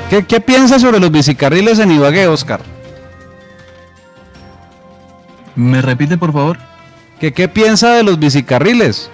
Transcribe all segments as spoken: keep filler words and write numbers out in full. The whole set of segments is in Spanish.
¿Qué, qué piensas sobre los bicicarriles en Ibagué, Oscar? ¿Me repite, por favor? ¿Qué, qué piensa de los bicicarriles?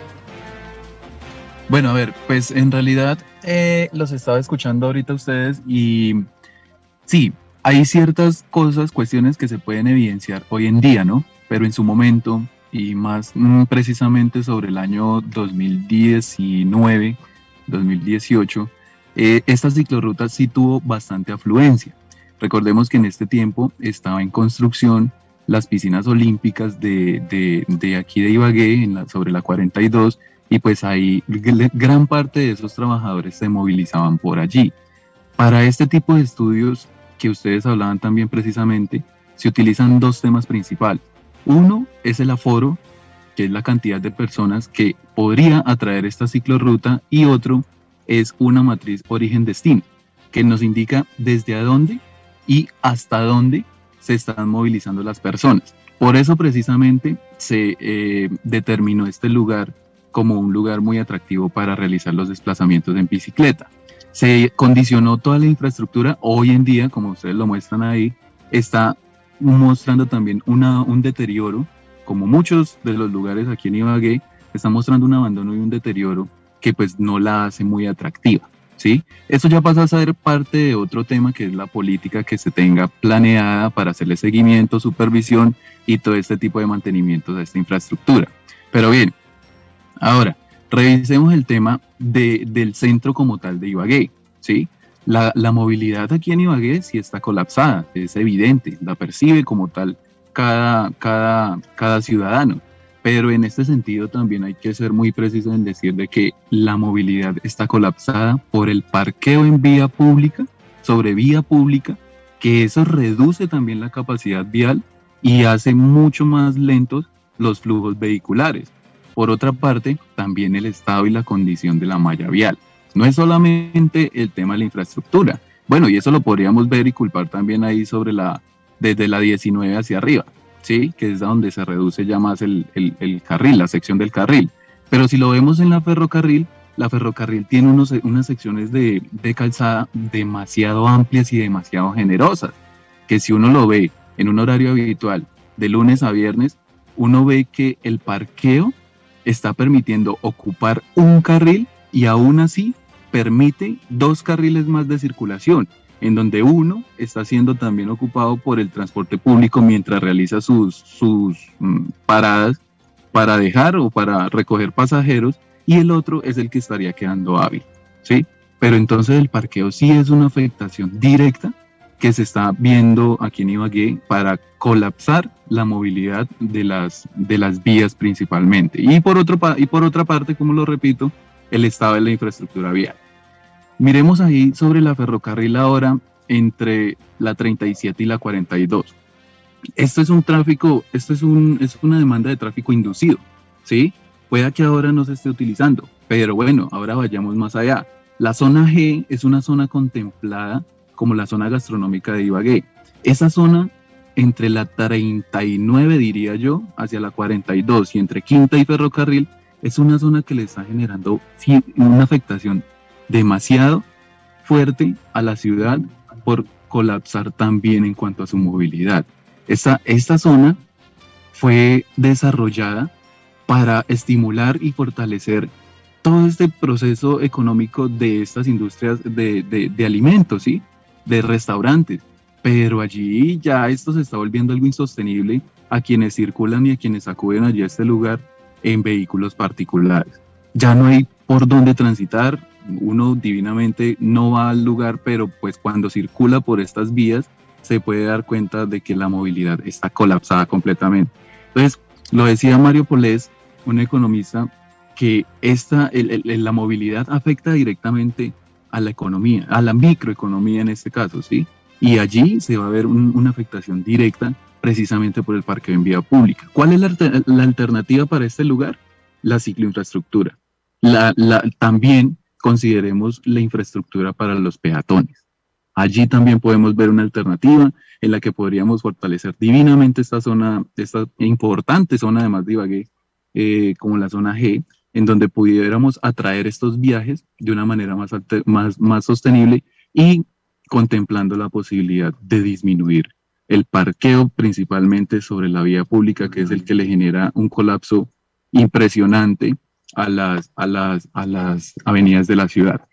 Bueno, a ver, pues en realidad eh, los estaba escuchando ahorita ustedes y sí, hay ciertas cosas, cuestiones que se pueden evidenciar hoy en día, ¿no? Pero en su momento, y más mm, precisamente sobre el año dos mil diecinueve, dos mil dieciocho, eh, esta ciclorruta sí tuvo bastante afluencia. Recordemos que en este tiempo estaba en construcción las piscinas olímpicas de, de, de aquí de Ibagué, en la, sobre la cuarenta y dos, y pues ahí gran parte de esos trabajadores se movilizaban por allí. Para este tipo de estudios que ustedes hablaban también precisamente, se utilizan dos temas principales. Uno es el aforo, que es la cantidad de personas que podría atraer esta ciclorruta, y otro es una matriz origen-destino, que nos indica desde a dónde y hasta dónde se están movilizando las personas. Por eso precisamente se eh, determinó este lugar como un lugar muy atractivo para realizar los desplazamientos en bicicleta. Se condicionó toda la infraestructura. Hoy en día, como ustedes lo muestran ahí, está mostrando también una, un deterioro, como muchos de los lugares aquí en Ibagué, está mostrando un abandono y un deterioro que pues no la hace muy atractiva, ¿sí? Esto ya pasa a ser parte de otro tema, que es la política que se tenga planeada para hacerle seguimiento, supervisión y todo este tipo de mantenimientos a esta infraestructura. Pero bien, ahora, revisemos el tema de, del centro como tal de Ibagué, ¿sí? La, la movilidad aquí en Ibagué sí está colapsada, es evidente, la percibe como tal cada, cada, cada ciudadano. Pero en este sentido también hay que ser muy preciso en decir de que la movilidad está colapsada por el parqueo en vía pública, sobre vía pública, que eso reduce también la capacidad vial y hace mucho más lentos los flujos vehiculares. Por otra parte, también el estado y la condición de la malla vial. No es solamente el tema de la infraestructura. Bueno, y eso lo podríamos ver y culpar también ahí sobre la, desde la diecinueve hacia arriba, ¿sí? Que es donde se reduce ya más el, el, el carril, la sección del carril. Pero si lo vemos en la ferrocarril, la ferrocarril tiene unos, unas secciones de, de calzada demasiado amplias y demasiado generosas, que si uno lo ve en un horario habitual, de lunes a viernes, uno ve que el parqueo está permitiendo ocupar un carril y aún así permite dos carriles más de circulación, en donde uno está siendo también ocupado por el transporte público mientras realiza sus, sus mm, paradas para dejar o para recoger pasajeros, y el otro es el que estaría quedando hábil, ¿sí? Pero entonces el parqueo sí es una afectación directa que se está viendo aquí en Ibagué para colapsar la movilidad de las, de las vías principalmente. Y por, otro, y por otra parte, como lo repito, el estado de la infraestructura vial. Miremos ahí sobre la ferrocarril ahora entre la treinta y siete y la cuarenta y dos. Esto es un tráfico, esto es, un, es una demanda de tráfico inducido, ¿sí? Puede que ahora no se esté utilizando, pero bueno, ahora vayamos más allá. La zona G es una zona contemplada como la zona gastronómica de Ibagué. Esa zona entre la treinta y nueve, diría yo, hacia la cuarenta y dos, y entre Quinta y Ferrocarril, es una zona que le está generando una afectación demasiado fuerte a la ciudad por colapsar también en cuanto a su movilidad. Esta, esta zona fue desarrollada para estimular y fortalecer todo este proceso económico de estas industrias de, de, de alimentos, ¿sí? De restaurantes, pero allí ya esto se está volviendo algo insostenible a quienes circulan y a quienes acuden allí a este lugar en vehículos particulares. Ya no hay por dónde transitar, uno divinamente no va al lugar, pero pues cuando circula por estas vías se puede dar cuenta de que la movilidad está colapsada completamente. Entonces, lo decía Mario Polés, un economista, que esta, el, el, la movilidad afecta directamente a la economía, a la microeconomía en este caso, ¿sí? Y allí se va a ver un, una afectación directa precisamente por el parqueo en vía pública. ¿Cuál es la, la alternativa para este lugar? La cicloinfraestructura. La, la, también consideremos la infraestructura para los peatones. Allí también podemos ver una alternativa en la que podríamos fortalecer divinamente esta zona, esta importante zona además de Ibagué, eh, como la zona G, en donde pudiéramos atraer estos viajes de una manera más, alter, más, más sostenible y contemplando la posibilidad de disminuir el parqueo, principalmente sobre la vía pública, que es el que le genera un colapso impresionante a las, a las, a las avenidas de la ciudad.